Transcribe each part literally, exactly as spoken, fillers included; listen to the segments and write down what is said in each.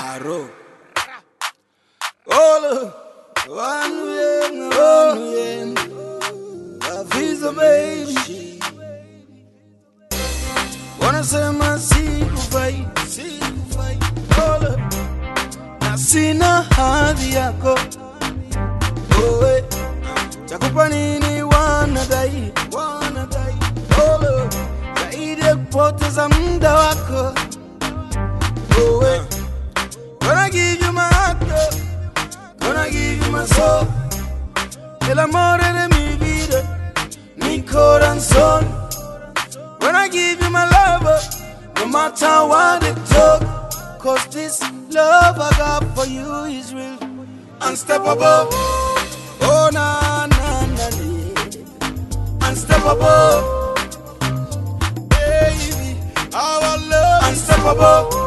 Aro. All one way, one way. Love is a baby. Wanna say my siku fight, siku fight. All na sina hadhi yako. Oh eh. Chakupa nini wanadai, wanadai. All zaidi ya kupoteza muda wako. Oh eh. Gonna give you my heart, gonna give you my soul. El amor de mi vida, mi corazón. Gonna give you my love, no matter what it took. Cause this love I got for you is real, unstoppable. Oh na na na na, unstoppable. Baby, our love unstoppable.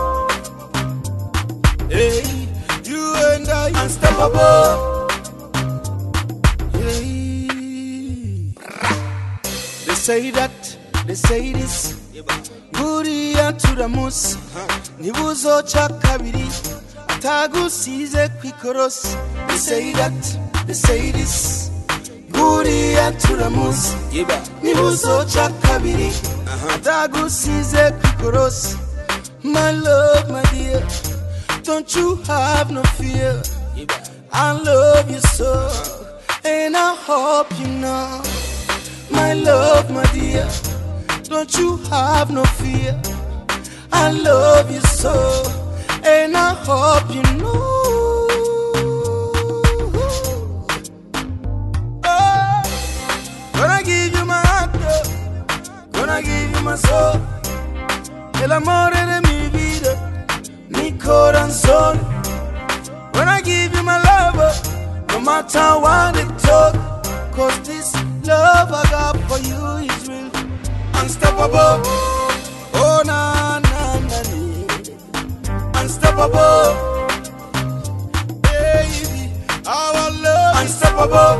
Hey, you and I unstoppable. Hey. They say that, they say this. Buriya turamusi, nibuzo chakabiri, atagusize kwikorosi. They say that, they say this. Buriya turamusi, nibuzo chakabiri, atagusize kwikorosi. My love, my dear, don't you have no fear. I love you so, and I hope you know. My love, my dear, don't you have no fear. I love you so, and I hope you know. Oh, gonna give you my heart, gonna give you my soul. El amor de mi vida, mi corazón. Gonna give you my love, no matter what it took. Cause this love I got for you is real, unstoppable. Oh na na na na, unstoppable. Baby, our love unstoppable.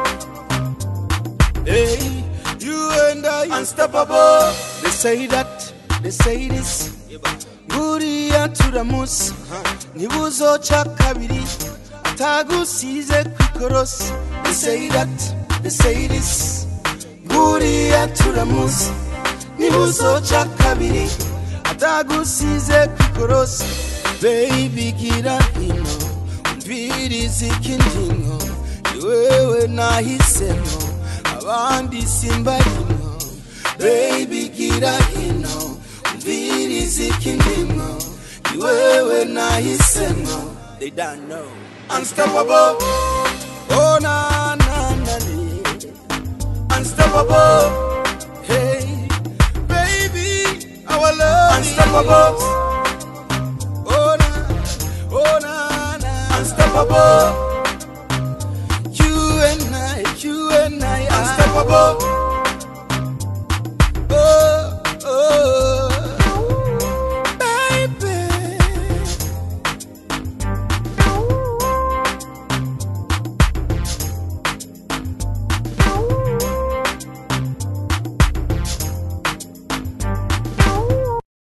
Hey, you and I unstoppable. They say that, they say this. Buriya turamusi, nibuzo chakabiri, atagusize kwikorosi. They say that, they say this. Buriya turamusi, nibuzo chakabiri, atagusize kwikorosi. Baby gira hino, umvirize ikindimo, niwewe nahisemo, abandi simbarimo. Baby gira hino, umvirize ikindimo, niwewe nahisemo. They don't know. Unstoppable. Oh na na na na, unstoppable. Hey, baby, our love unstoppable.